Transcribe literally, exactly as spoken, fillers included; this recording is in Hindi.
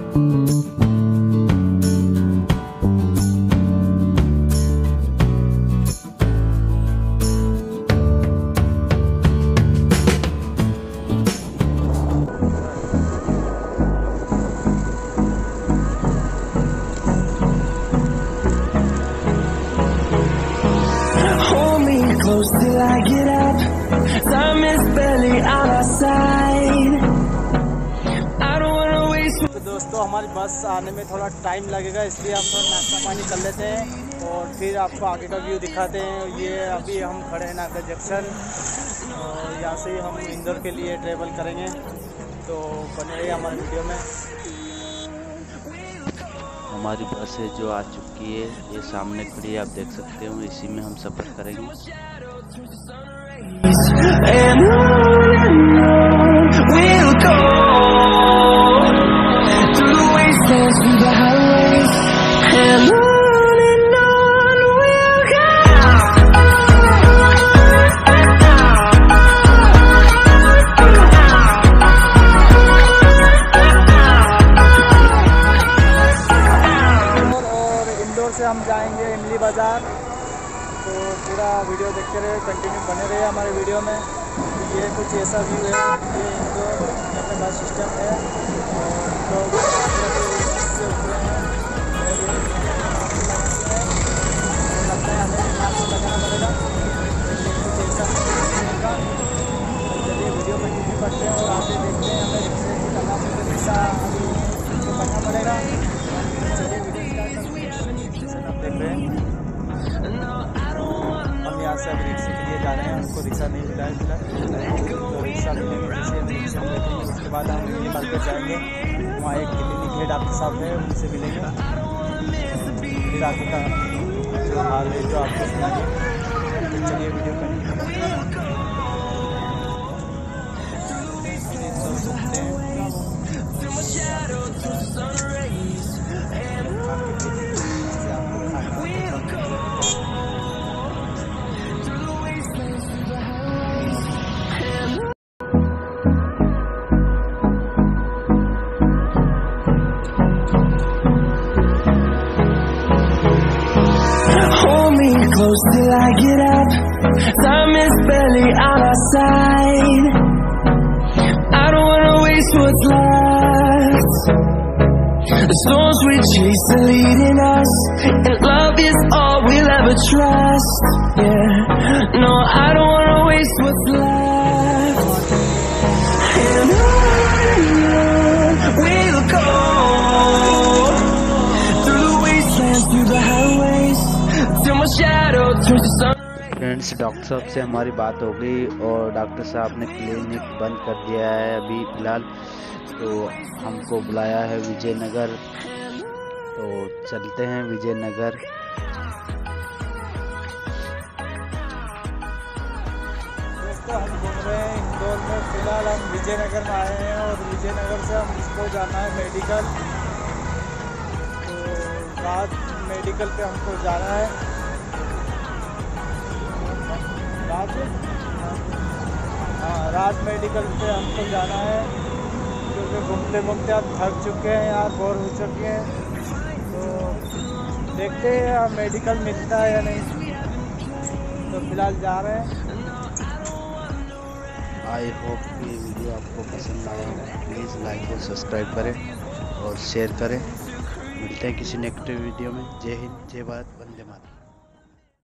Till I get up, time is barely on our side. I don't wanna waste. तो दोस्तों हमारी बस आने में थोड़ा टाइम लगेगा, इसलिए हम थोड़ा नाश्ता पानी कर लेते हैं और फिर आपको आगे का व्यू दिखाते हैं। ये अभी हम खड़े हैं नागदा जंक्शन और यहाँ से हम इंदौर के लिए ट्रेवल करेंगे, तो बने रहिए हमारे वीडियो में। हमारी बस है जो आ चुकी है, ये सामने खड़ी है, आप देख सकते हो। इसी में हम सफ़र करेंगे। And on and on we'll go, through the wastelands, through the highways, and on and on we'll go. और इंदौर से हम जाएंगे इमली बाज़ार, तो पूरा वीडियो देखते रहे, कंटिन्यू बने रहे हमारे वीडियो में। ये कुछ ऐसा व्यू है, ये इंदौर अपने बस सिस्टम है और लोग से उतरे हैं और ये लगता है हमें मास्क लगाना पड़ेगा, कुछ ऐसा होगा। चलिए वीडियो कंटिन्यू करते हैं और आगे देखते हैं हमें रिक्शे से करना पड़ेगा, रिक्शा अभी इसको करना पड़ेगा। चलिए वीडियो स्टार्ट करते हैं। आप देख रहे हैं हम यहाँ से अभी रिक्शे के लिए जा रहे हैं, उनको रिक्शा नहीं मिला है फिलहाल, तो रिक्शा मिलेंगे जैसे हम रिक्शा मिलेंगे उसके बाद हम ये मार्केट जाएंगे। वहाँ एक क्लिनिक है, डॉक्टर साहब है, उनसे मिलेंगे, फिर आगे का जो हाल है जो आपको सुनाएंगे। तो चलिए वीडियो कंटिन्यू करते हैं। Close till I get up, time is barely on our side. I don't wanna waste what's left. The storms we chase are leading us, and love is all we'll ever trust. Yeah, no, I don't wanna waste what's left. And on and on we'll go, through the wastelands, through the highways, till my shadow turns to sun. Friends, doctor साहब से हमारी बात हो गई और डॉक्टर साहब ने क्लिनिक बंद कर दिया है अभी फ़िलहाल, तो हमको बुलाया है विजयनगर, तो चलते हैं विजयनगर। दोस्तों हम घूम रहे हैं इंदौर में, फ़िलहाल हम विजयनगर में आए हैं और विजयनगर से हम इसको जाना है मेडिकल, तो रात मेडिकल पे हमको जाना है। रात हाँ रात मेडिकल पे हमको जाना है, क्योंकि घूमते घूमते आप थक चुके हैं यार, बोर हो चुके हैं, तो देखते हैं यार मेडिकल मिलता है या नहीं, तो फिलहाल जा रहे हैं। आई होप कि वीडियो आपको पसंद आया हो, प्लीज़ लाइक और सब्सक्राइब करें और शेयर करें। मिलते हैं किसी नेक्स्ट वीडियो में। जय हिंद, जय भारत, वंदे मातरम।